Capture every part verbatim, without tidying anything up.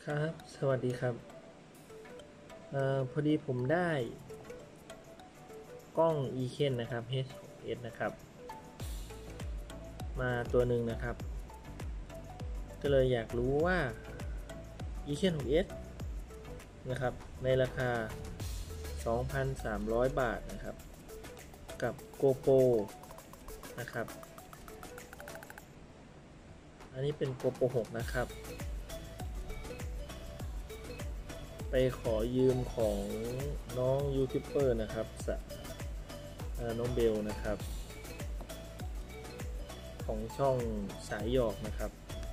ครับสวัสดีครับเอ่อพอดีผมได้กล้อง อี เค เอ็น นะครับ เอช หก เอส นะครับมาตัวหนึ่งนะครับก็เลยอยากรู้ว่า อี เค เอ็น หก เอส นะครับในราคา สองพันสามร้อย บาทนะครับกับ GoPro นะครับอันนี้เป็น GoPro หก นะครับไปขอยืมของน้องยูทูบเบอร์นะครับน้องเบลนะครับของช่องสายหยอกนะครับ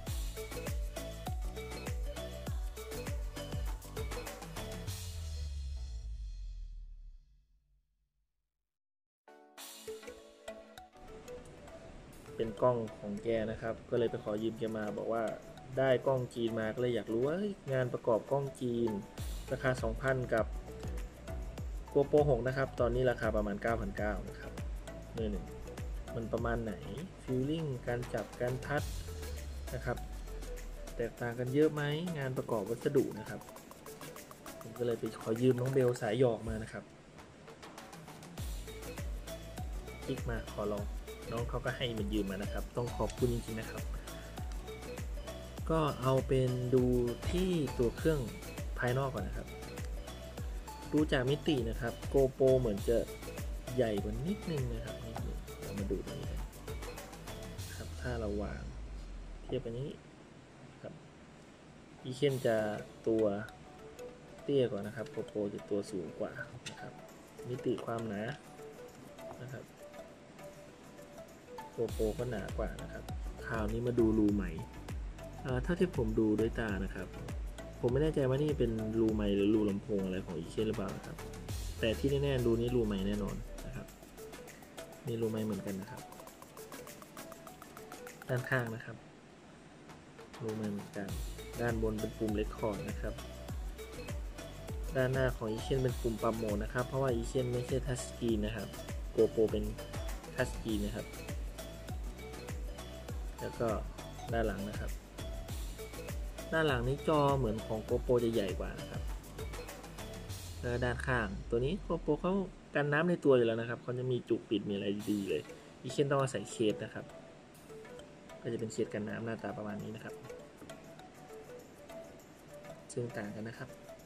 เป็นกล้องของแกนะครับก็เลยไปขอยืมแกมาบอกว่าได้กล้องจีนมาก็เลยอยากรู้ว่างานประกอบกล้องจีนราคา สองพัน กับ GoPro หก นะครับตอนนี้ราคาประมาณ เก้าพันเก้าร้อย นะครับนี่หนึ่งมันประมาณไหนฟีลลิ่งการจับการทัชนะครับแตกต่างกันเยอะไหมงานประกอบวัสดุนะครับผมก็เลยไปขอยืมน้องเบลสายหยอกมานะครับคลิกมาขอลองน้องเขาก็ให้มันยืมมานะครับต้องขอบคุณจริงๆนะครับก็เอาเป็นดูที่ตัวเครื่องภายนอกก่อนนะครับดูจากมิตินะครับ GoPro เหมือนจะใหญ่กว่านิดนึงนะครับนิดนึงเรามาดูตรงนี้ครับถ้าเราวางเทียบกันนี้ครับอีเคนจะตัวเตี้ยกว่านะครับ GoPro จะตัวสูงกว่านะครับมิติความหนานะครับGoPro ก็หนากว่านะครับคราวนี้มาดูรูใหม่เท่าที่ผมดูด้วยตานะครับผมไม่แน่ใจว่านี่เป็นรูไมค์หรือรูลำโพงอะไรของอีเคนหรือเปล่านะครับแต่ที่แน่ๆรูนี้รูไมค์แน่นอนนะครับนี่รูไมค์เหมือนกันนะครับด้านข้างนะครับรูไมค์เหมือนกันด้านบนเป็นปุ่มเรคคอร์ดนะครับด้านหน้าของอีเคนเป็นปุ่มปรับโหมดนะครับเพราะว่าอีเคนไม่ใช่ทัชสกรีนนะครับ GoPro เป็นทัชสกรีนนะครับแล้วก็ด้านหลังนะครับด้านหลังนี้จอเหมือนของ GoPro จะใหญ่กว่านะครับแล้วด้านข้างตัวนี้ GoPro เขากันน้ำในตัวอยู่แล้วนะครับเขาจะมีจุกปิดมีอะไรดีเลยอีเคนต้องใส่เคสนะครับก็จะเป็นเคสกันน้ำหน้าตาประมาณนี้นะครับซึ่งต่างกันนะครับ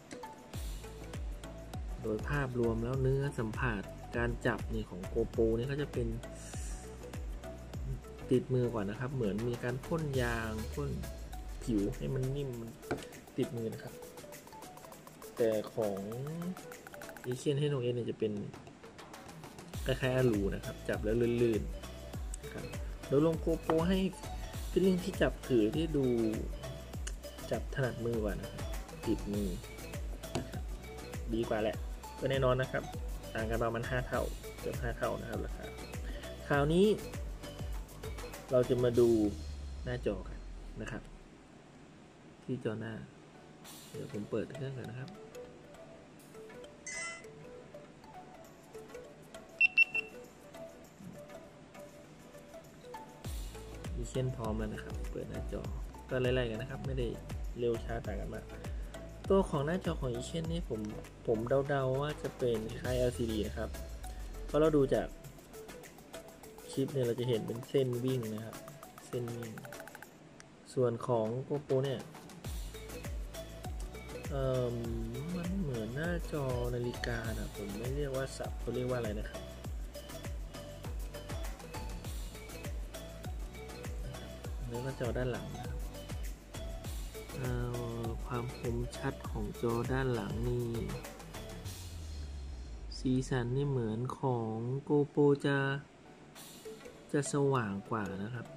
โดยภาพรวมแล้วเนื้อสัมผัสการจับนี่ของ GoPro นี่ก็จะเป็นติดมือกว่านะครับเหมือนมีการพ่นยางพ่นผิวให้มันนิ่มติดมือนะครับแต่ของอีเคนให้น้องเอเนี่ยจะเป็นคล้ายๆอลูนะครับจับแล้วลื่นๆนะครับโดยลง GoPro ให้ฟีลลิ่งที่จับถือที่ดูจับถนัดมือกว่านะครับติดมือนะครับดีกว่าแหละก็แน่นอนนะครับต่างกันประมาณห้าเท่าเกือบห้าเท่านะครับราคาคราวนี้เราจะมาดูหน้าจอกันนะครับที่จอหน้าเดี๋ยวผมเปิดเครื่องกันนะครับมีเช่นพร้อมแล้วนะครับเปิดหน้าจอก็ไล่ๆกันนะครับไม่ได้เร็วช้าต่างกันมากตัวของหน้าจอของอีเช่นนี่ผมผมเดาๆว่าจะเป็นคล้าย แอล ซี ดี นะครับเพราะเราดูจากคลิปเนี่ยเราจะเห็นเป็นเส้นวิ่งนะครับเส้นวิ่งส่วนของ GoPro เนี่ยเอ่อมันเหมือนหน้าจอนาฬิกานะผมไม่เรียกว่าสับเขาเรียกว่าอะไรนะครับแล้วก็จอด้านหลังนะครับความคมชัดของจอด้านหลังนี่สีสันนี่เหมือนของ GoPro จะจะสว่างกว่านะครับ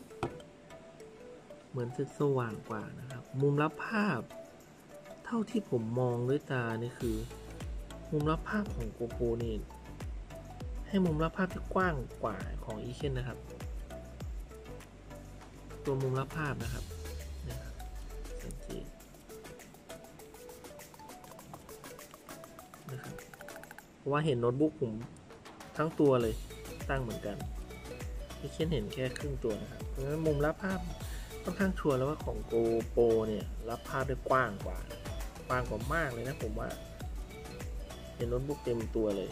เหมือนจะสว่างกว่านะครับมุมรับภาพเท่าที่ผมมองด้วยตานี่คือมุมรับภาพของ GoPro นี่ให้มุมรับภาพที่กว้างกว่าของ อี เค เอ็น นะครับตัวมุมรับภาพนะครับนะครับสังเกตนะครับเพราะว่าเห็นโน้ตบุ๊กผมทั้งตัวเลยตั้งเหมือนกัน อี เค เอ็น เห็นแค่ครึ่งตัวนะครับเพราะฉะนั้นมุมรับภาพค่อนข้างชัวร์แล้วว่าของ GoPro เนี่ยรับภาพได้กว้างกว่ากว้างกว่ามากเลยนะผมว่าเป็นโน้ตบุ๊กเต็มตัวเลย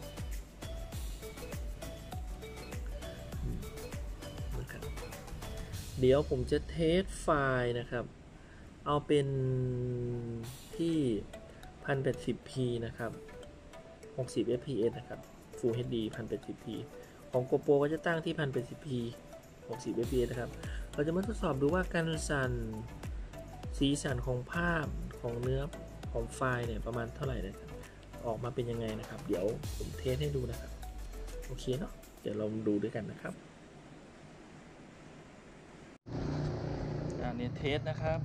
นะครับเดี๋ยวผมจะเทสไฟล์นะครับเอาเป็นที่ หนึ่งพันแปดสิบพี นะครับหกสิบ เอฟ พี เอส นะครับ Full เอช ดี หนึ่งพันแปดสิบพี ของ GoPro ก็จะตั้งที่ หนึ่งพันแปดสิบพี หกสิบ เอฟ พี เอส นะครับเราจะมาทดสอบดูว่าการสั่นสีสันของภาพของเนื้อของไฟล์เนี่ยประมาณเท่าไหร่นะครับออกมาเป็นยังไงนะครับเดี๋ยวผมเทสให้ดูนะครับโอเคเนาะเดี๋ยวเราดูด้วยกันนะครับอันนี้เทสนะครับ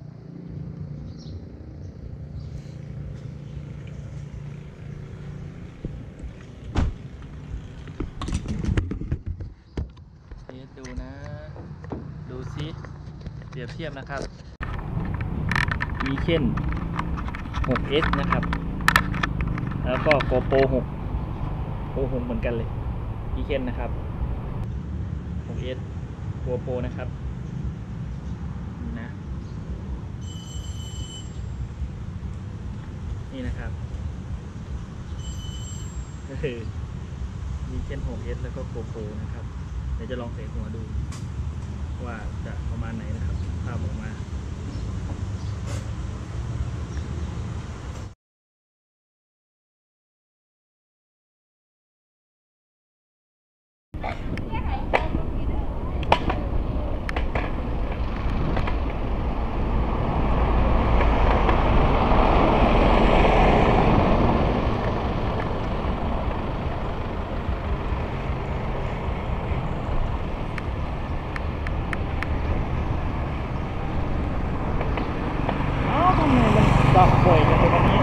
เทสดูนะดูซิเปรียบเทียบนะครับมีเช่น หก เอส นะครับแล้วก็ GoPro หก GoPro หกเหมือนกันเลยมีเช่นนะครับ หก เอส GoPro นะครับนะนี่นะครับก็คือมีเช่น หก เอส แล้วก็ GoPro นะครับเดี๋ยวจะลองใส่หัวดูว่าจะประมาณไหนนะครับภาพออกมาดับบ่อยกันเลยวันนี้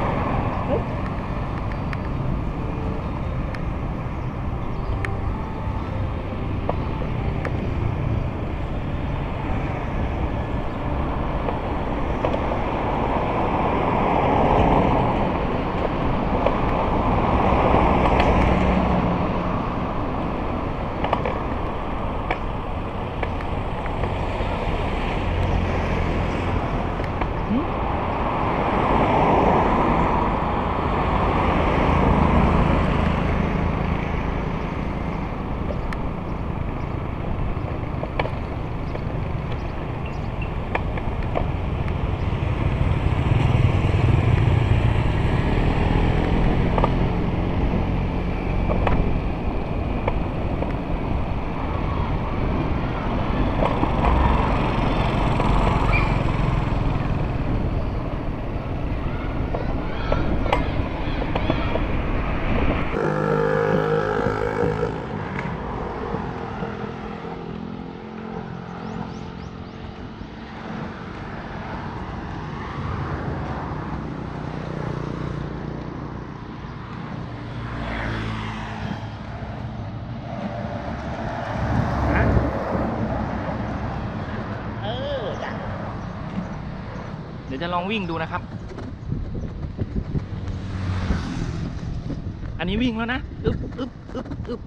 เดี๋ยวจะลองวิ่งดูนะครับอันนี้วิ่งแล้วนะอึ๊บอึ๊บอึ๊บอึ๊บ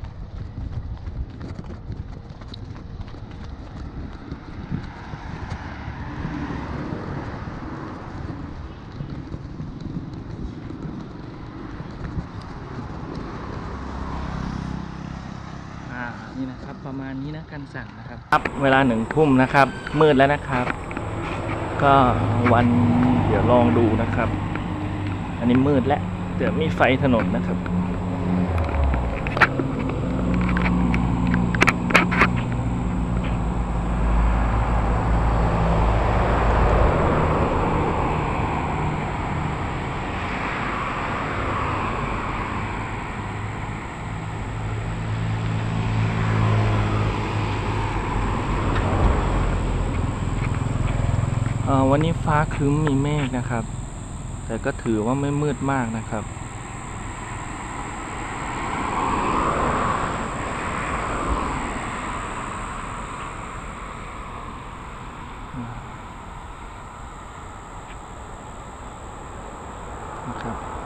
อ่านี่นะครับประมาณนี้นะการสั่นนะครับครับเวลาหนึ่งทุ่มนะครับมืดแล้วนะครับก็วันเดี๋ยวลองดูนะครับอันนี้มืดแล้วเดี๋ยวมีไฟถนนนะครับวันนี้ฟ้าครึ้มมีเมฆนะครับแต่ก็ถือว่าไม่มืดมากนะครับนะครับ